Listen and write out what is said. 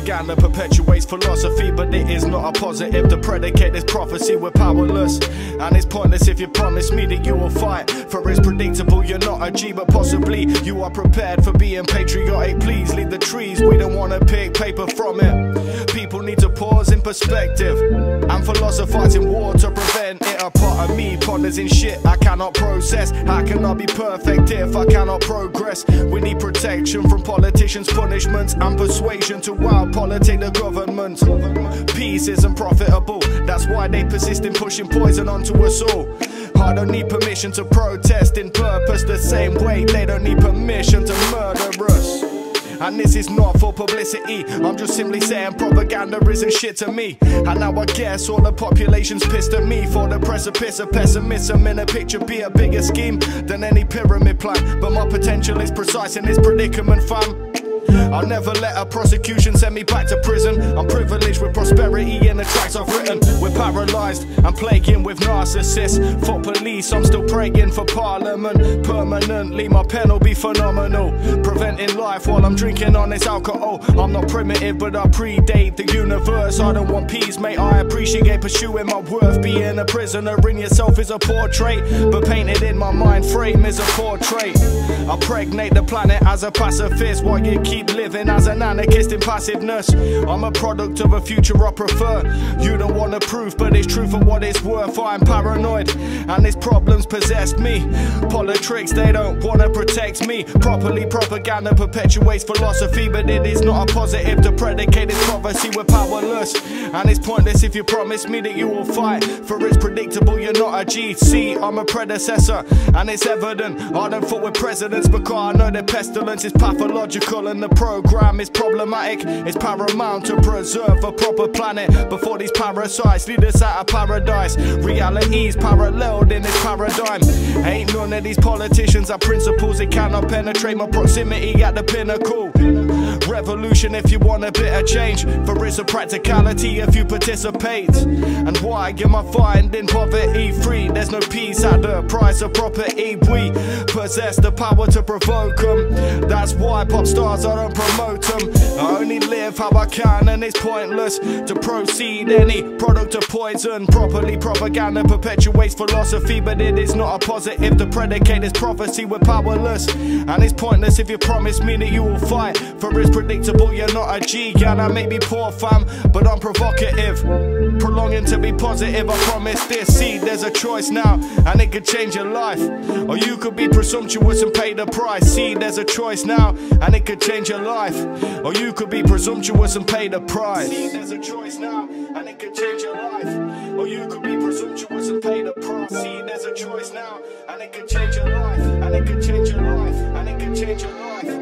propaganda perpetuates philosophy, but it is not a positive to predicate this prophecy. We're powerless, and it's pointless if you promise me that you will fight. For it's predictable you're not a G, but possibly you are prepared for being patriotic. Please leave the trees, we don't wanna pick paper from it. People need to pause in perspective and philosophize in war to prevent it. A part of me ponders in shit I cannot process. How can I be perfect if I cannot progress? We need protection from politicians, punishments and persuasion to out-politic the government. Peace isn't profitable, that's why they persist in pushing poison onto us all. I don't need permission to protest in purpose, the same way they don't need permission to murder us. And this is not for publicity, I'm just simply saying propaganda isn't shit to me. And now I guess all the population's pissed at me for the precipice of pessimism in a picture be a bigger scheme than any pyramid plan. But my potential is precise in this predicament, fam. I'll never let a prosecution send me back to prison. I'm privileged with prosperity in the tracks I've written. We're paralysed and plaguing with narcissists. For police, I'm still praying for parliament. Permanently, my pen will be phenomenal, preventing life while I'm drinking on this alcohol. I'm not primitive, but I predate the universe. I don't want peace, mate, I appreciate pursuing my worth. Being a prisoner in yourself is a portrait, but painted in my mind frame is a portrait. I pregnate the planet as a pacifist while you keep living as an anarchist in passiveness. I'm a product of a future I prefer. You don't want the proof, but it's true for what it's worth. I'm paranoid and these problems possess me. Politics, they don't wanna protect me properly. Propaganda perpetuates philosophy, but it is not a positive to predicate this prophecy. We're powerless, and it's pointless if you promise me that you will fight. For it's predictable you're not a GC, I'm a predecessor, and it's evident I don't fool with presidents because I know their pestilence is pathological and the program is problematic. It's paramount to preserve a proper planet before these parasites lead us out of paradise. Reality's paralleled in this paradigm. Ain't none of these politicians have principles, they cannot penetrate my proximity at the pinnacle. Revolution if you want a bit of change, for it's a practicality if you participate. And why am I finding poverty free? There's no peace at the price of property. We possess the power to provoke them, that's why pop stars, I don't promote them. I only live how I can, and it's pointless to proceed any product of poison. Properly, propaganda perpetuates philosophy, but it is not a positive to predicate this prophecy. We're powerless, and it's pointless if you promise me that you will fight. For it's predictable you're not a G, and I may be poor, fam, but I'm provocative, prolonging to be positive. I promise this. See, there's a choice now, and it could change your life, or you could be presumptuous and pay the price. See, there's a choice now, and it could change your life, or you could be presumptuous and pay the price. See, there's a choice now, and it could change your life, or you could be presumptuous and pay the price. See, there's a choice now, and it could change your life, and it could change your life, and it could change your life.